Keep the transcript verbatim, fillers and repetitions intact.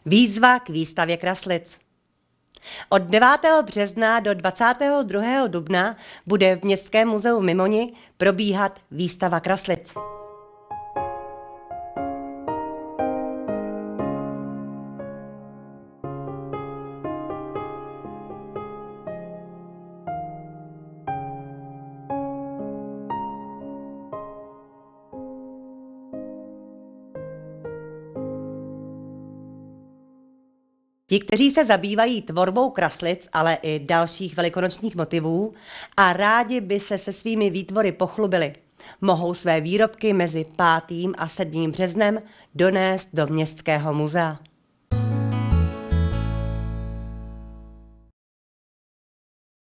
Výzva k výstavě kraslic. Od devátého března do dvacátého druhého dubna bude v Městském muzeu v Mimoni probíhat výstava kraslic. Ti, kteří se zabývají tvorbou kraslic, ale i dalších velikonočních motivů a rádi by se se svými výtvory pochlubili, mohou své výrobky mezi pátým a sedmým březnem donést do Městského muzea.